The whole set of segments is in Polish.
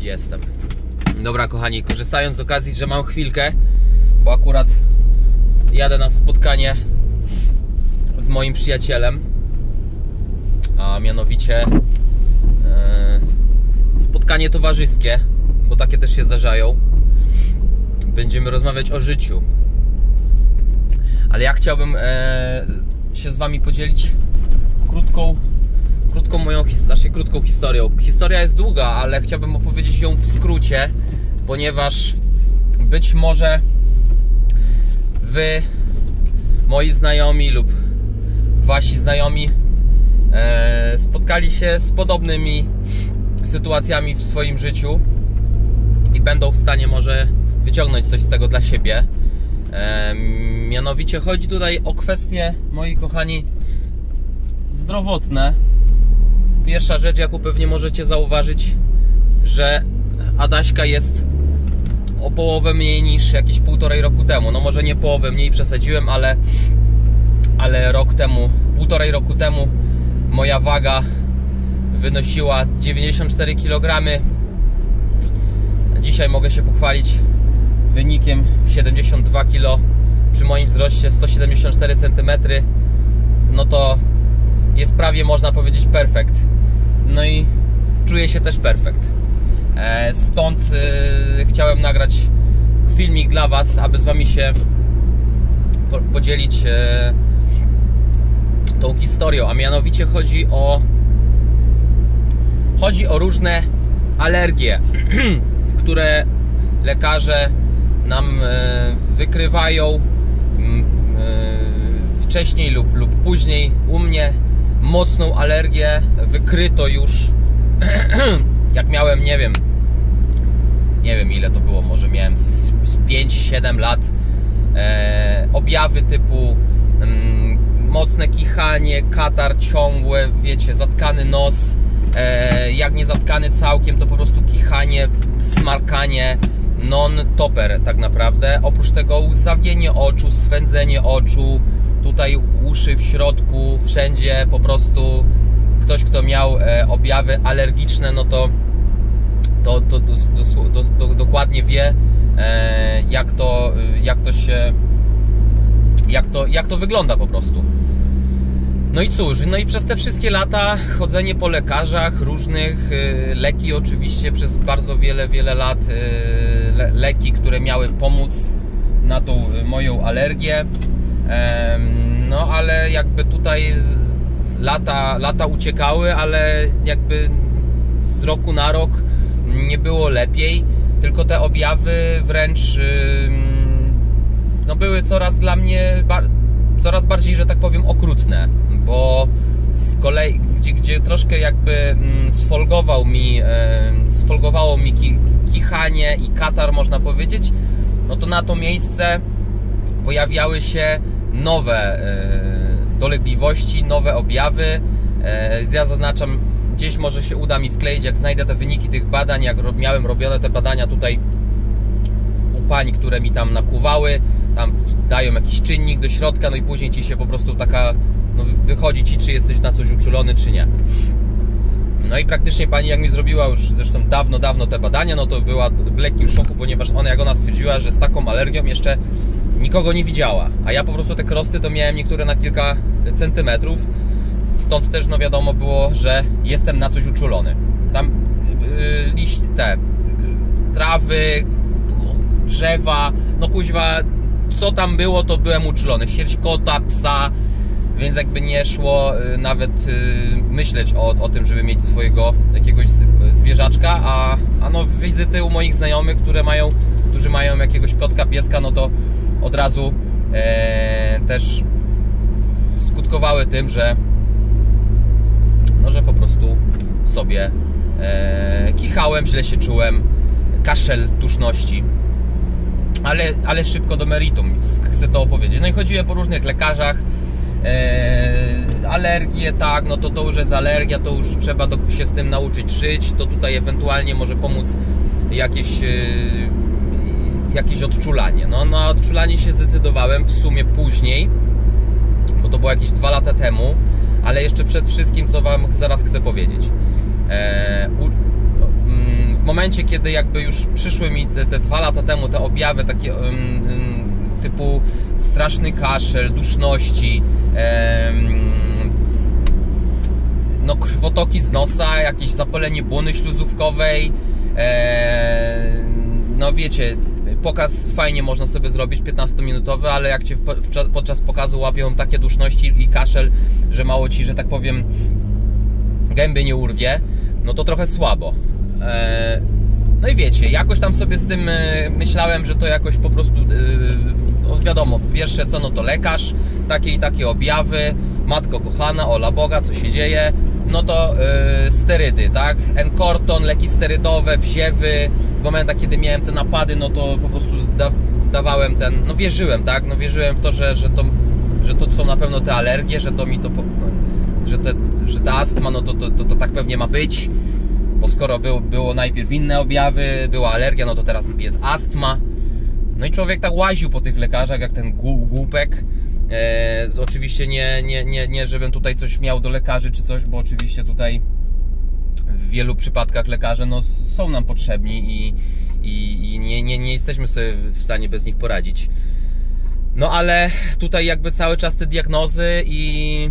Jestem. Dobra kochani, korzystając z okazji, że mam chwilkę, bo akurat jadę na spotkanie z moim przyjacielem, a mianowicie spotkanie towarzyskie, bo takie też się zdarzają. Będziemy rozmawiać o życiu. Ale ja chciałbym się z wami podzielić krótką moją krótką historią. Historia jest długa, ale chciałbym opowiedzieć ją w skrócie, ponieważ być może wy, moi znajomi lub wasi znajomi spotkali się z podobnymi sytuacjami w swoim życiu i będą w stanie może wyciągnąć coś z tego dla siebie. Mianowicie chodzi tutaj o kwestie, moi kochani, zdrowotne. Pierwsza rzecz, jaką pewnie możecie zauważyć, że Adaśka jest o połowę mniej niż jakieś 1,5 roku temu. No może nie połowę mniej, przesadziłem, ale rok temu, 1,5 roku temu moja waga wynosiła 94 kg. Dzisiaj mogę się pochwalić wynikiem 72 kg przy moim wzroście 174 cm. No to jest prawie, można powiedzieć, perfekt. No i czuję się też perfekt. Stąd chciałem nagrać filmik dla was, aby z wami się podzielić tą historią. A mianowicie chodzi o różne alergie, które lekarze nam wykrywają wcześniej lub później. U mnie mocną alergię wykryto już jak miałem, nie wiem ile to było, może miałem z 5-7 lat. Objawy typu mocne kichanie, katar ciągłe, wiecie, zatkany nos, jak nie zatkany całkiem, to po prostu kichanie, smarkanie non-topper tak naprawdę. Oprócz tego łzawienie oczu, swędzenie oczu, tutaj uszy w środku, wszędzie to ktoś, kto miał objawy alergiczne, no to dokładnie wie, jak to wygląda po prostu. No i cóż, no i przez te wszystkie lata chodzenie po lekarzach różnych, leki oczywiście przez bardzo wiele lat, leki, które miały pomóc na tą moją alergię. No ale jakby tutaj lata uciekały, ale jakby z roku na rok nie było lepiej, tylko te objawy wręcz no były coraz dla mnie coraz bardziej, że tak powiem, okrutne, bo z kolei, gdzie troszkę jakby sfolgowało mi kichanie i katar, można powiedzieć, no to na to miejsce pojawiały się nowe dolegliwości, nowe objawy. Ja zaznaczam, gdzieś może się uda mi wkleić, jak znajdę te wyniki tych badań, jak miałem robione te badania tutaj u pań, które mi tam nakuwały, tam dają jakiś czynnik do środka, no i później ci się po prostu taka, no wychodzi ci, czy jesteś na coś uczulony, czy nie. No i praktycznie pani, jak mi zrobiła już zresztą dawno te badania, no to była w lekkim szoku, ponieważ ona stwierdziła, że z taką alergią jeszcze nikogo nie widziała, a ja po prostu te krosty to miałem niektóre na kilka centymetrów, stąd też no wiadomo było, że jestem na coś uczulony. Tam te trawy, drzewa, no kuźwa, co tam było, to byłem uczulony. Sierść kota, psa, więc jakby nie szło nawet myśleć o tym, żeby mieć swojego jakiegoś zwierzaczka, a no wizyty u moich znajomych, którzy mają jakiegoś kotka, pieska, no to od razu też skutkowały tym, że po prostu sobie kichałem, źle się czułem, kaszel, duszności, ale szybko do meritum chcę to opowiedzieć. No i chodziłem po różnych lekarzach, alergie, tak, no to już jest alergia, to już trzeba się z tym nauczyć żyć, to tutaj ewentualnie może pomóc jakieś odczulanie. No na odczulanie się zdecydowałem w sumie później, bo to było jakieś 2 lata temu, ale jeszcze przed wszystkim, co wam zaraz chcę powiedzieć. W momencie momencie, kiedy jakby już przyszły mi te 2 lata temu te objawy takie typu straszny kaszel, duszności, no krwotoki z nosa, jakieś zapalenie błony śluzówkowej, no wiecie, pokaz fajnie można sobie zrobić, 15-minutowy, ale jak Cię podczas pokazu łapią takie duszności i kaszel, że mało Ci, że tak powiem, gęby nie urwie, no to trochę słabo. No i wiecie, jakoś tam sobie z tym myślałem, że to jakoś po prostu, wiadomo, pierwsze co, no to lekarz, takie i takie objawy, matko kochana, ola Boga, co się dzieje, no to sterydy, tak, Encorton, leki sterydowe, wziewy, w momentach, kiedy miałem te napady, no to po prostu dawałem ten, no wierzyłem, tak, no wierzyłem w to, że to są na pewno te alergie, że to mi to, że ta astma, no to tak pewnie ma być, bo skoro było najpierw inne objawy, była alergia, no to teraz jest astma. No i człowiek tak łaził po tych lekarzach, jak ten głupek. Oczywiście nie, żebym tutaj coś miał do lekarzy czy coś, bo oczywiście tutaj w wielu przypadkach lekarze no, są nam potrzebni i nie jesteśmy sobie w stanie bez nich poradzić. No ale tutaj jakby cały czas te diagnozy i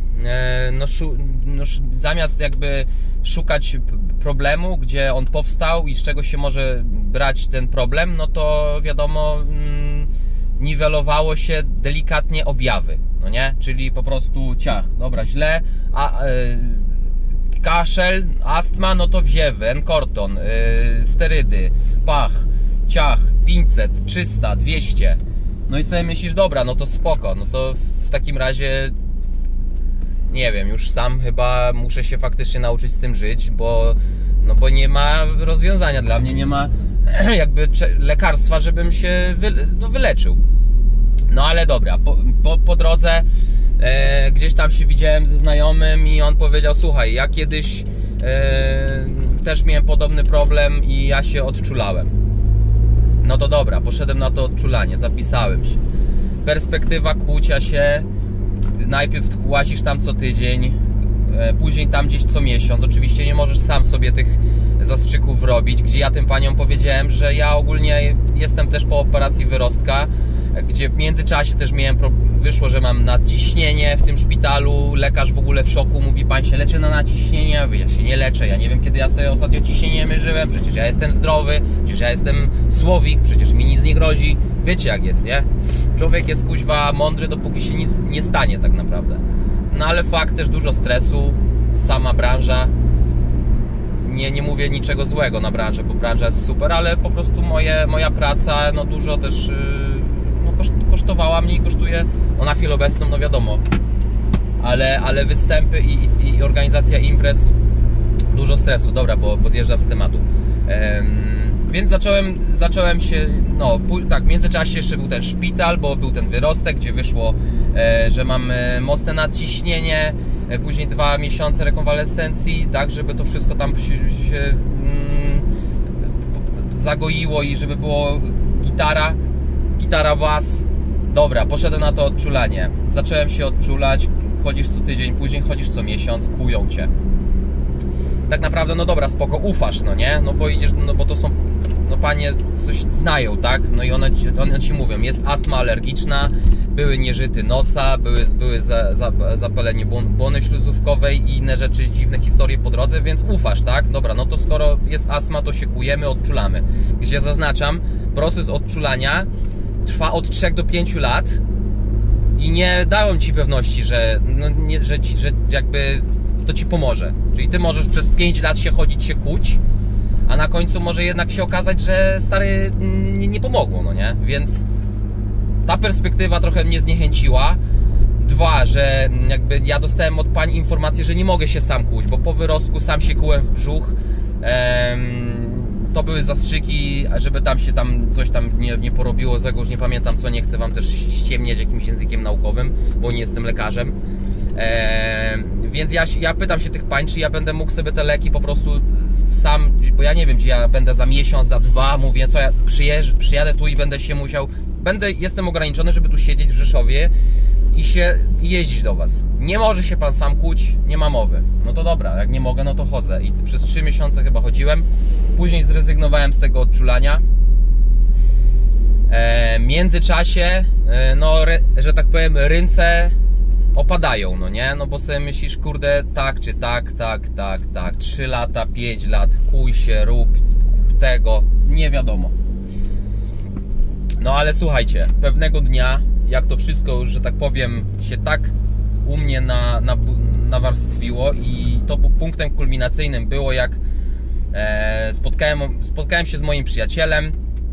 zamiast jakby szukać problemu, gdzie on powstał i z czego się może brać ten problem, no to wiadomo, niwelowało się delikatnie objawy, no nie? Czyli po prostu ciach, dobra, źle, kaszel, astma, no to wziewy, Encorton, sterydy, pach, ciach, 500, 300, 200. No i sobie myślisz, dobra, no to spoko, no to w takim razie nie wiem, już sam chyba muszę się faktycznie nauczyć z tym żyć, bo nie ma rozwiązania dla mnie, nie ma jakby lekarstwa, żebym się wyleczył. No ale dobra, po drodze gdzieś tam się widziałem ze znajomym i on powiedział, słuchaj, ja kiedyś też miałem podobny problem i ja się odczulałem. No to dobra, poszedłem na to odczulanie, zapisałem się. Perspektywa kłucia się, najpierw łazisz tam co tydzień, później tam gdzieś co miesiąc. Oczywiście nie możesz sam sobie tych zastrzyków robić, gdzie ja tym paniom powiedziałem, że ja ogólnie jestem też po operacji wyrostka, gdzie w międzyczasie też wyszło, że mam nadciśnienie w tym szpitalu. Lekarz w ogóle w szoku, mówi, pan się leczy na nadciśnienie. Ja się nie leczę, ja nie wiem kiedy ja sobie ostatnio ciśnienie mierzyłem, przecież ja jestem zdrowy, przecież ja jestem słowik, przecież mi nic nie grozi. Wiecie jak jest, nie? Człowiek jest kuźwa mądry, dopóki się nic nie stanie tak naprawdę. No ale fakt, też dużo stresu, sama branża. Nie mówię niczego złego na branżę, bo branża jest super, ale po prostu moja praca no dużo też kosztowała mnie i kosztuje, no na chwilę obecną, no wiadomo, ale występy i organizacja imprez, dużo stresu. Dobra, bo zjeżdżam z tematu. Więc zacząłem się, no tak, w międzyczasie jeszcze był ten szpital, bo był ten wyrostek, gdzie wyszło, że mam mocne nadciśnienie, później 2 miesiące rekonwalescencji, tak, żeby to wszystko tam się zagoiło i żeby było gitara, bas. Dobra, poszedłem na to odczulanie, zacząłem się odczulać, chodzisz co tydzień, później chodzisz co miesiąc, kują cię. Tak naprawdę, no dobra, spoko, ufasz, no nie? No bo idziesz, no bo to są, no panie coś znają, tak? No i one ci mówią, jest astma alergiczna, były nieżyty nosa, były zapalenie błony śluzówkowej i inne rzeczy, dziwne historie po drodze, więc ufasz, tak? Dobra, no to skoro jest astma, to się kujemy, odczulamy. Gdzie zaznaczam, proces odczulania trwa od 3 do 5 lat i nie dałem ci pewności, że jakby to ci pomoże. Czyli ty możesz przez 5 lat się chodzić, się kłuć, a na końcu może jednak się okazać, że stary nie pomogło, no nie? Więc ta perspektywa trochę mnie zniechęciła. 2, że jakby ja dostałem od pań informację, że nie mogę się sam kłuć, bo po wyrostku sam się kłułem w brzuch. To były zastrzyki, żeby tam się coś tam nie porobiło złego, już nie pamiętam co, nie chcę wam też ściemniać jakimś językiem naukowym, bo nie jestem lekarzem. Więc ja pytam się tych pań, czy ja będę mógł sobie te leki po prostu sam, bo ja nie wiem, gdzie ja będę za miesiąc, za 2, mówię, co ja przyjadę tu i będę się musiał, jestem ograniczony, żeby tu siedzieć w Rzeszowie i jeździć do was. Nie może się pan sam kłuć, nie ma mowy. No to dobra, jak nie mogę, no to chodzę. I przez 3 miesiące chyba chodziłem. Później zrezygnowałem z tego odczulania. W międzyczasie, no, że tak powiem, ręce opadają, no nie? No bo sobie myślisz, kurde, tak czy tak, 3 lata, 5 lat, chuj się, rób tego, nie wiadomo. No ale słuchajcie, pewnego dnia, jak to wszystko już, że tak powiem, się tak u mnie nawarstwiło i to punktem kulminacyjnym było, jak spotkałem się z moim przyjacielem,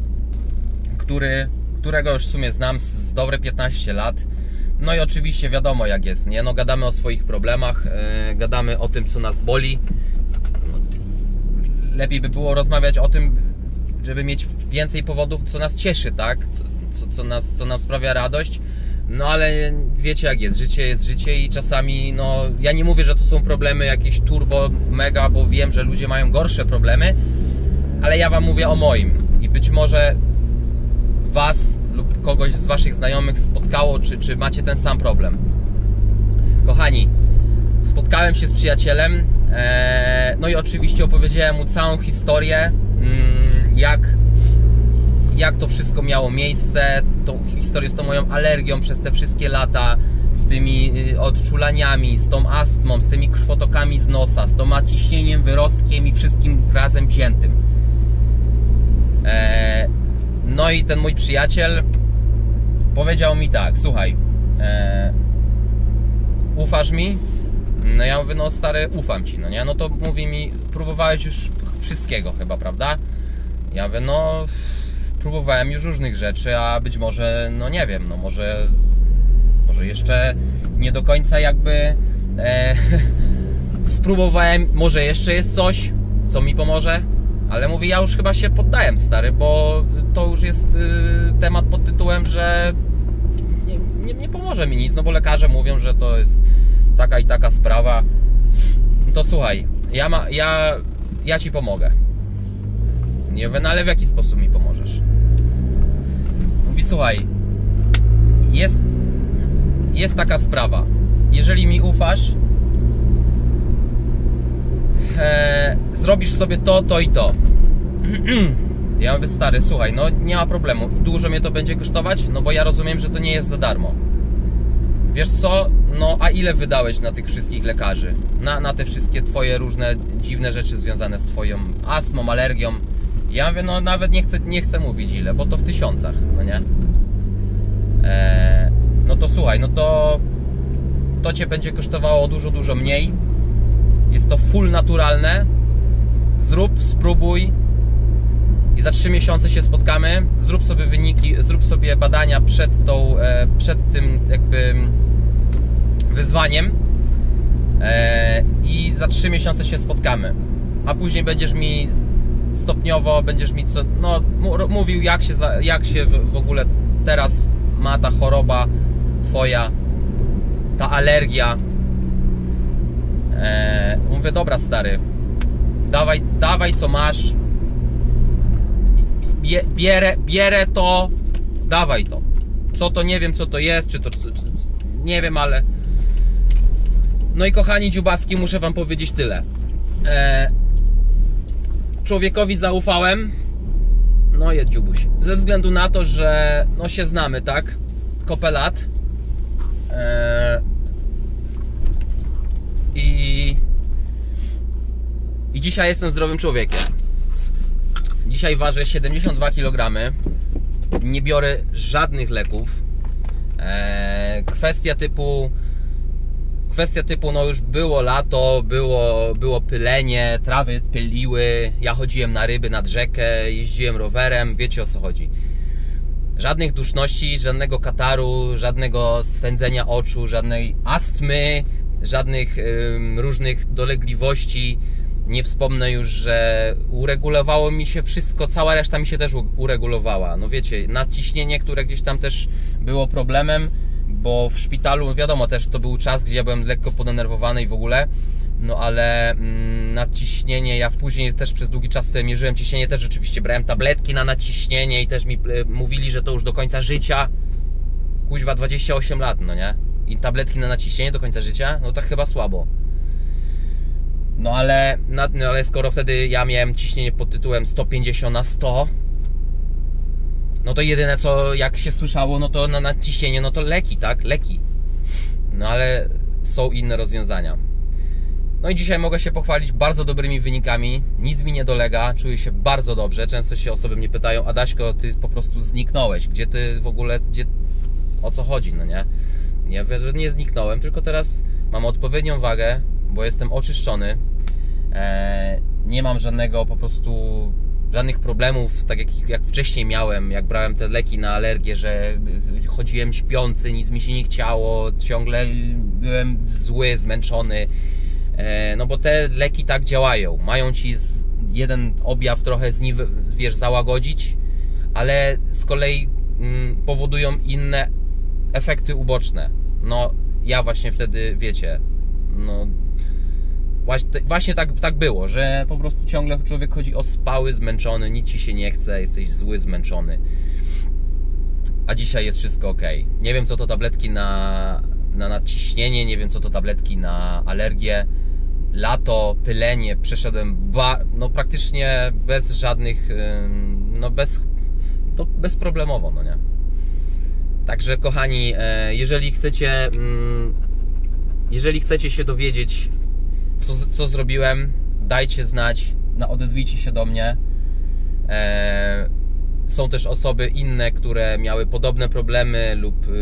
którego już w sumie znam z dobre 15 lat. No i oczywiście wiadomo jak jest, nie? No gadamy o swoich problemach, gadamy o tym, co nas boli. Lepiej by było rozmawiać o tym, żeby mieć więcej powodów, co nas cieszy, tak? Co nam sprawia radość. No ale wiecie jak jest życie i czasami, no ja nie mówię, że to są problemy jakieś turbo, mega, bo wiem, że ludzie mają gorsze problemy, ale ja wam mówię o moim i być może was lub kogoś z waszych znajomych spotkało, czy macie ten sam problem. Kochani, spotkałem się z przyjacielem, no i oczywiście opowiedziałem mu całą historię, jak to wszystko miało miejsce, tą historię z tą moją alergią przez te wszystkie lata, z tymi odczulaniami, z tą astmą, z tymi krwotokami z nosa, z tą naciśnieniem, wyrostkiem i wszystkim razem wziętym. No i ten mój przyjaciel powiedział mi tak, słuchaj, ufasz mi? No ja mówię, no stary, ufam ci, no nie? No to mówi mi, próbowałeś już wszystkiego chyba, prawda? Ja mówię, no próbowałem już różnych rzeczy, a być może, no nie wiem, no może jeszcze nie do końca jakby spróbowałem, może jeszcze jest coś, co mi pomoże, ale mówię, ja już chyba się poddałem, stary, bo to już jest temat pod tytułem, że nie pomoże mi nic, no bo lekarze mówią, że to jest taka i taka sprawa. No to słuchaj, ja ci pomogę. Nie wiem, no ale w jaki sposób mi pomożesz? Mówi, słuchaj, jest taka sprawa. Jeżeli mi ufasz, zrobisz sobie to i to. Ja mówię, stary, słuchaj, no nie ma problemu. Dużo mnie to będzie kosztować? No bo ja rozumiem, że to nie jest za darmo. Wiesz co? No a ile wydałeś na tych wszystkich lekarzy? Na te wszystkie twoje różne dziwne rzeczy związane z twoją astmą, alergią? Ja mówię, no nawet nie chcę mówić ile, bo to w tysiącach, no nie? No to słuchaj, no to cię będzie kosztowało dużo mniej. Jest to full naturalne. Zrób, spróbuj i za 3 miesiące się spotkamy. Zrób sobie wyniki, zrób sobie badania przed tym jakby wyzwaniem i za 3 miesiące się spotkamy. A później będziesz mi stopniowo, mówił jak się w ogóle teraz ma ta choroba twoja, ta alergia. Mówię, dobra stary, dawaj co masz, bierę to, dawaj to. Co to, nie wiem co to jest, czy nie wiem, ale no i kochani dziubaski, muszę wam powiedzieć tyle. Człowiekowi zaufałem, no jest dziubuś, ze względu na to, że no się znamy, tak, kopę lat. I dzisiaj jestem zdrowym człowiekiem. Dzisiaj ważę 72 kg. Nie biorę żadnych leków. Kwestia typu, no już było lato, było pylenie, trawy pyliły, ja chodziłem na ryby, nad rzekę, jeździłem rowerem, wiecie o co chodzi. Żadnych duszności, żadnego kataru, żadnego swędzenia oczu, żadnej astmy, żadnych różnych dolegliwości. Nie wspomnę już, że uregulowało mi się wszystko, cała reszta mi się też uregulowała. No wiecie, nadciśnienie, które gdzieś tam też było problemem, bo w szpitalu, wiadomo, też to był czas, gdzie ja byłem lekko podenerwowany i w ogóle. No ale nadciśnienie, ja później też przez długi czas sobie mierzyłem ciśnienie, też rzeczywiście brałem tabletki na nadciśnienie i też mi mówili, że to już do końca życia. Kuźwa, 28 lat, no nie? i tabletki na naciśnienie do końca życia, no tak chyba słabo. No ale skoro wtedy ja miałem ciśnienie pod tytułem 150/100, no to jedyne co jak się słyszało, no to na naciśnienie, no to leki, tak? Leki. No ale są inne rozwiązania. No i dzisiaj mogę się pochwalić bardzo dobrymi wynikami, nic mi nie dolega, czuję się bardzo dobrze. Często się osoby mnie pytają: Adaśko, ty po prostu zniknąłeś, gdzie ty w ogóle, o co chodzi, no nie? Ja wiem, że nie zniknąłem, tylko teraz mam odpowiednią wagę, bo jestem oczyszczony, nie mam żadnych problemów, tak jak wcześniej miałem, jak brałem te leki na alergię, że chodziłem śpiący, nic mi się nie chciało, ciągle byłem zły, zmęczony. No bo te leki tak działają, mają ci jeden objaw trochę załagodzić, ale z kolei powodują inne efekty uboczne. No ja właśnie wtedy, wiecie, no właśnie tak było, że po prostu ciągle człowiek chodzi ospały, zmęczony, nic ci się nie chce, jesteś zły, zmęczony. A dzisiaj jest wszystko ok. Nie wiem co to tabletki na nadciśnienie, nie wiem co to tabletki na alergię. Pylenie przeszedłem praktycznie bez żadnych, bezproblemowo, no nie? Także kochani, jeżeli chcecie się dowiedzieć co zrobiłem, dajcie znać, odezwijcie się do mnie. Są też osoby inne, które miały podobne problemy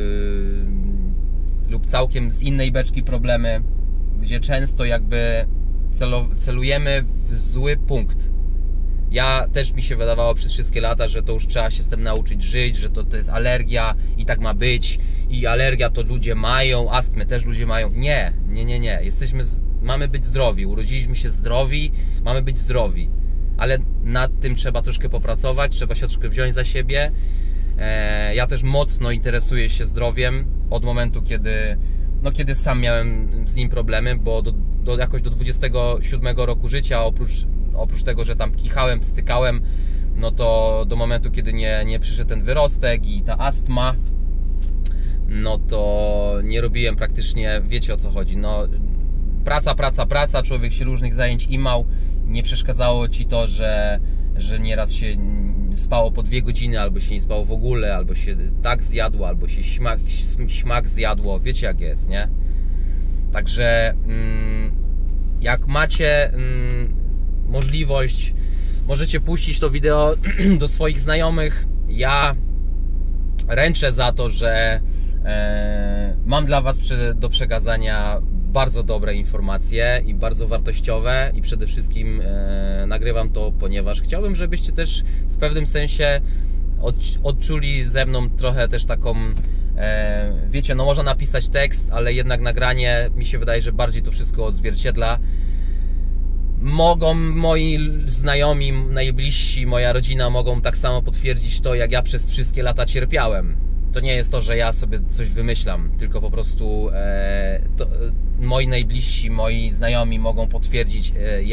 lub całkiem z innej beczki problemy, gdzie często jakby celujemy w zły punkt. Ja też mi się wydawało przez wszystkie lata, że to już trzeba się z tym nauczyć żyć, że to jest alergia i tak ma być, i alergia to ludzie mają, astmę też ludzie mają. Nie. Mamy być zdrowi, urodziliśmy się zdrowi, mamy być zdrowi, ale nad tym trzeba troszkę popracować, trzeba się troszkę wziąć za siebie. Ja też mocno interesuję się zdrowiem od momentu, kiedy sam miałem z nim problemy, bo jakoś do 27 roku życia, oprócz tego, że tam kichałem, stykałem, no to do momentu, kiedy nie przyszedł ten wyrostek i ta astma, no to nie robiłem praktycznie, wiecie o co chodzi, no praca, człowiek się różnych zajęć imał, nie przeszkadzało ci to, że nieraz się spało po 2 godziny, albo się nie spało w ogóle, albo się tak zjadło, albo się śmak zjadło, wiecie jak jest, nie? Także jak macie możliwość, możecie puścić to wideo do swoich znajomych. Ja ręczę za to, że mam dla was do przekazania bardzo dobre informacje i bardzo wartościowe, i przede wszystkim nagrywam to, ponieważ chciałbym, żebyście też w pewnym sensie odczuli ze mną trochę też taką, wiecie, no można napisać tekst, ale jednak nagranie, mi się wydaje, że bardziej to wszystko odzwierciedla. Mogą moi znajomi, najbliżsi, moja rodzina mogą tak samo potwierdzić to, jak ja przez wszystkie lata cierpiałem. To nie jest to, że ja sobie coś wymyślam, tylko po prostu moi najbliżsi, moi znajomi mogą potwierdzić,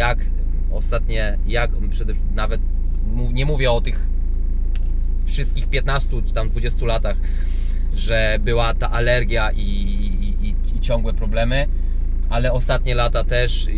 nawet nie mówię o tych wszystkich 15 czy tam 20 latach, że była ta alergia i ciągłe problemy, ale ostatnie lata też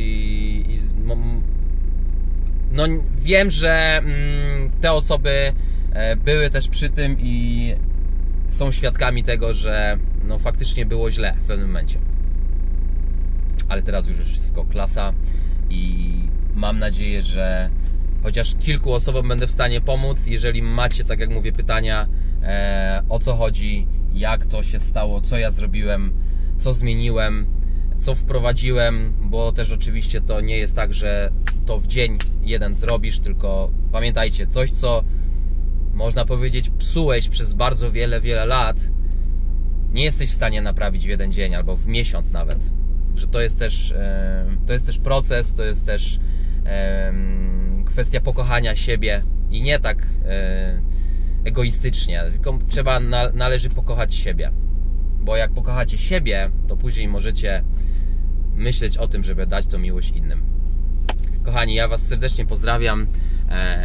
no wiem, że te osoby były też przy tym i są świadkami tego, że no faktycznie było źle w pewnym momencie. Ale teraz już jest wszystko klasa i mam nadzieję, że chociaż kilku osobom będę w stanie pomóc. Jeżeli macie, tak jak mówię, pytania, o co chodzi, jak to się stało, co ja zrobiłem, co zmieniłem, co wprowadziłem, bo też oczywiście to nie jest tak, że to w dzień jeden zrobisz, tylko pamiętajcie, coś co można powiedzieć psułeś przez bardzo wiele lat, nie jesteś w stanie naprawić w jeden dzień albo w miesiąc nawet. Że to jest też proces, to jest też kwestia pokochania siebie i nie tak egoistycznie, tylko należy pokochać siebie, bo jak pokochacie siebie, to później możecie myśleć o tym, żeby dać tą miłość innym. Kochani, ja was serdecznie pozdrawiam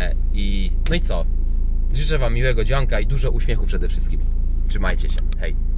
no i co? Życzę wam miłego dzionka i dużo uśmiechu przede wszystkim. Trzymajcie się. Hej!